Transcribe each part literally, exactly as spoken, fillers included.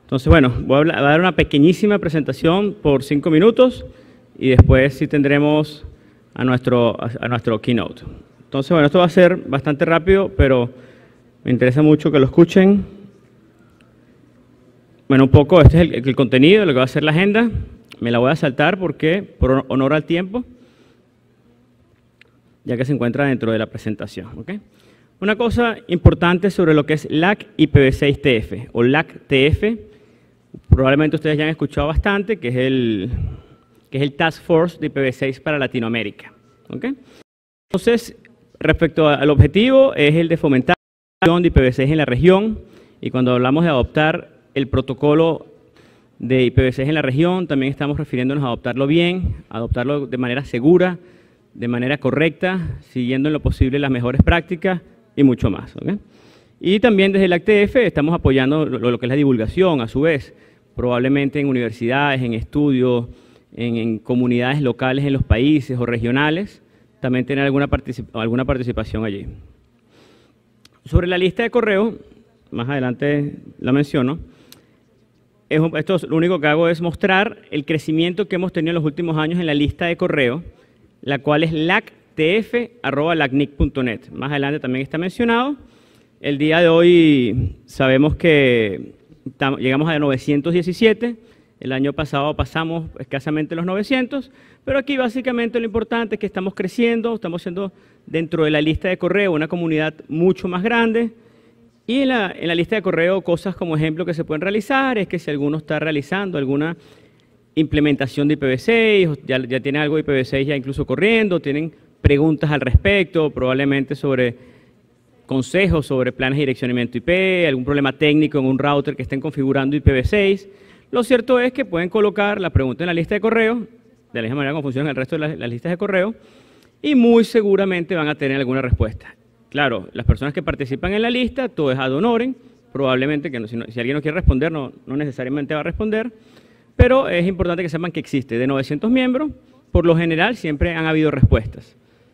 Entonces, bueno, voy a, hablar, voy a dar una pequeñísima presentación por cinco minutos y después sí tendremos a nuestro, a, a nuestro keynote. Entonces, bueno, esto va a ser bastante rápido, pero me interesa mucho que lo escuchen. Bueno, un poco, este es el, el contenido, lo que va a ser la agenda. Me la voy a saltar porque, por honor al tiempo, ya que se encuentra dentro de la presentación. ¿Okay? Una cosa importante sobre lo que es L A C I P v seis T F o L A C T F, probablemente ustedes ya han escuchado bastante, que es el, que es el Task Force de I P v seis para Latinoamérica. ¿Okay? Entonces, respecto al objetivo, es el de fomentar la adopción de I P v seis en la región, y cuando hablamos de adoptar el protocolo de I P v seis en la región, también estamos refiriéndonos a adoptarlo bien, adoptarlo de manera segura, de manera correcta, siguiendo en lo posible las mejores prácticas y mucho más. ¿Okay? Y también desde el A C T F estamos apoyando lo, lo que es la divulgación, a su vez, probablemente en universidades, en estudios, en, en comunidades locales en los países o regionales, también tener alguna, particip alguna participación allí. Sobre la lista de correo, más adelante la menciono, es, esto lo único que hago es mostrar el crecimiento que hemos tenido en los últimos años en la lista de correo, la cual es L A C T F arroba lacnic punto net. Más adelante también está mencionado. El día de hoy sabemos que llegamos a novecientos diecisiete, el año pasado pasamos escasamente los novecientos, pero aquí básicamente lo importante es que estamos creciendo, estamos siendo dentro de la lista de correo una comunidad mucho más grande, y en la, en la lista de correo cosas como ejemplo que se pueden realizar es que si alguno está realizando alguna implementación de I P v seis, ya, ya tiene algo de I P v seis ya incluso corriendo, tienen preguntas al respecto, probablemente sobre consejos sobre planes de direccionamiento I P, algún problema técnico en un router que estén configurando I P v seis. Lo cierto es que pueden colocar la pregunta en la lista de correo, de la misma manera como funcionan el resto de las, las listas de correo, y muy seguramente van a tener alguna respuesta. Claro, las personas que participan en la lista, todo es ad honorem, probablemente que no, si, no, si alguien no quiere responder, no, no necesariamente va a responder, pero es importante que sepan que existe. De novecientos miembros, por lo general siempre han habido respuestas.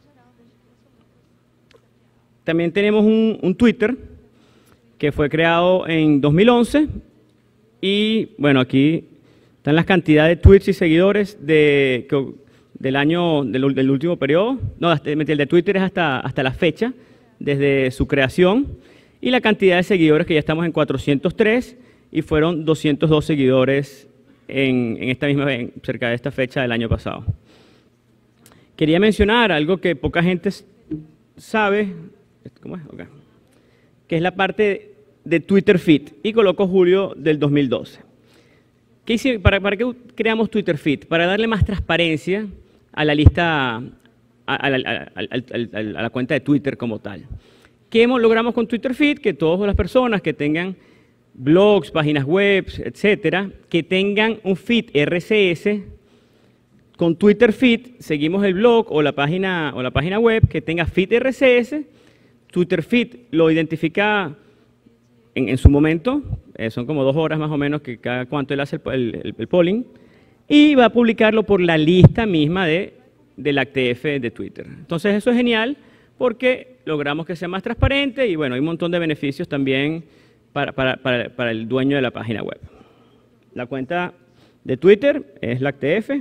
También tenemos un, un Twitter que fue creado en dos mil once y, bueno, aquí están las cantidades de tweets y seguidores de, que, del año, del, del último periodo. No, el de Twitter es hasta, hasta la fecha, desde su creación, y la cantidad de seguidores que ya estamos en cuatrocientos tres y fueron doscientos dos seguidores en, en esta misma, en, cerca de esta fecha del año pasado. Quería mencionar algo que poca gente sabe, ¿cómo es? Okay. Que es la parte de Twitter Feed, y coloco julio del dos mil doce. ¿Qué hice, para, ¿Para qué creamos Twitter Feed? Para darle más transparencia a la lista, a, a, la, a, a, a la cuenta de Twitter como tal. ¿Qué hemos, logramos con Twitter Feed? Que todas las personas que tengan blogs, páginas web, etcétera, que tengan un feed R S S, con Twitter Feed seguimos el blog o la página, o la página web que tenga feed R S S. Twitter Feed lo identifica en, en su momento, eh, son como dos horas más o menos que cada cuánto él hace el, el, el polling, y va a publicarlo por la lista misma de, del A C T F de Twitter. Entonces eso es genial porque logramos que sea más transparente y bueno, hay un montón de beneficios también para, para, para, para el dueño de la página web. La cuenta de Twitter es la A C T F.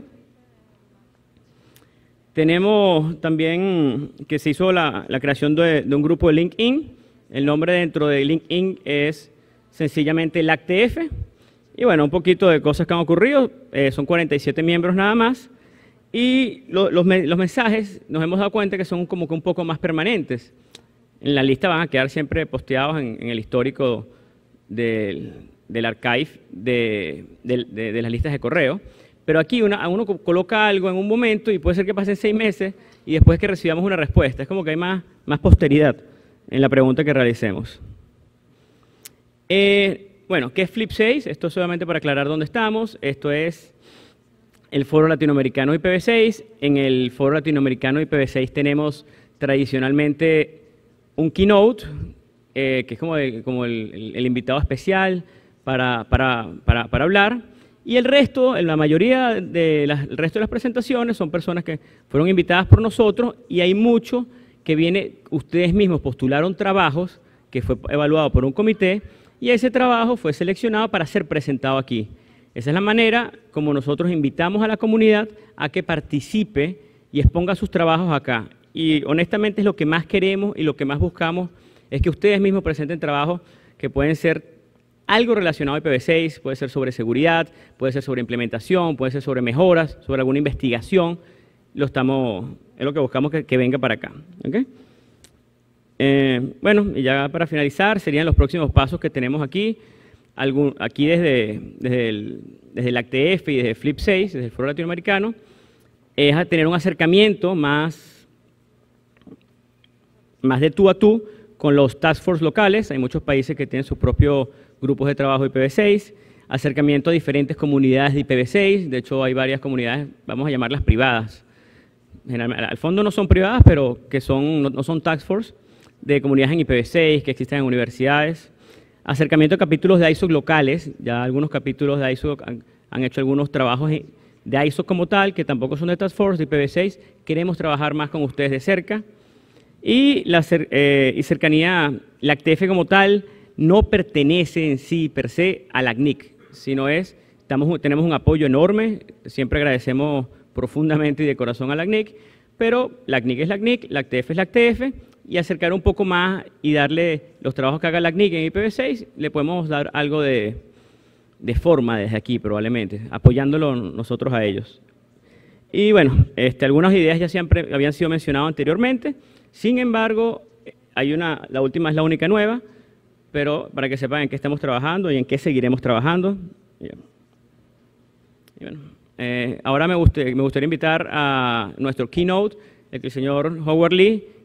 Tenemos también que se hizo la, la creación de, de un grupo de LinkedIn. El nombre dentro de LinkedIn es sencillamente el A C T F. Y bueno, un poquito de cosas que han ocurrido. Eh, son cuarenta y siete miembros nada más. Y lo, los, los mensajes nos hemos dado cuenta que son como que un poco más permanentes. En la lista van a quedar siempre posteados en, en el histórico del, del archive de, de, de, de las listas de correo. Pero aquí una, uno coloca algo en un momento y puede ser que pasen seis meses y después que recibamos una respuesta. Es como que hay más, más posteridad en la pregunta que realicemos. Eh, bueno, ¿qué es Flip seis? Esto es solamente para aclarar dónde estamos. Esto es el Foro Latinoamericano I P v seis. En el Foro Latinoamericano I P v seis tenemos tradicionalmente un keynote, eh, que es como, el, como el, el, el invitado especial para, para, para, para hablar. Y el resto, la mayoría de las, el resto de las presentaciones son personas que fueron invitadas por nosotros y hay mucho que viene, ustedes mismos postularon trabajos que fue evaluado por un comité y ese trabajo fue seleccionado para ser presentado aquí. Esa es la manera como nosotros invitamos a la comunidad a que participe y exponga sus trabajos acá. Y honestamente es lo que más queremos y lo que más buscamos, es que ustedes mismos presenten trabajos que pueden ser algo relacionado a I P v seis, puede ser sobre seguridad, puede ser sobre implementación, puede ser sobre mejoras, sobre alguna investigación. Lo estamos, es lo que buscamos que, que venga para acá. ¿Okay? Eh, bueno, y ya para finalizar, serían los próximos pasos que tenemos aquí. Algún, aquí desde, desde, el, desde el A C T F y desde Flip seis, desde el Foro Latinoamericano, es a tener un acercamiento más, más de tú a tú con los task force locales. Hay muchos países que tienen sus propios grupos de trabajo de I P v seis, acercamiento a diferentes comunidades de I P v seis. De hecho, hay varias comunidades, vamos a llamarlas privadas. Generalmente, al fondo no son privadas, pero que son, no, no son task force, de comunidades en I P v seis, que existen en universidades. Acercamiento a capítulos de I S O C locales. Ya algunos capítulos de I S O C han, han hecho algunos trabajos de I S O C como tal, que tampoco son de task force, de I P v seis. Queremos trabajar más con ustedes de cerca. Y la eh, y cercanía, la A C T F como tal, no pertenece en sí, per se, a la C N I C, sino es, estamos, tenemos un apoyo enorme, siempre agradecemos profundamente y de corazón a la C N I C, pero la C N I C es la C N I C, la A C T F es la A C T F, y acercar un poco más y darle los trabajos que haga la C N I C en I P v seis, le podemos dar algo de, de forma desde aquí probablemente, apoyándolo nosotros a ellos. Y bueno, este, algunas ideas ya siempre habían sido mencionadas anteriormente, sin embargo, hay una, la última es la única nueva, pero para que sepan en qué estamos trabajando y en qué seguiremos trabajando. Y bueno, eh, ahora me, guste, me gustaría invitar a nuestro keynote, el señor Howard Lee,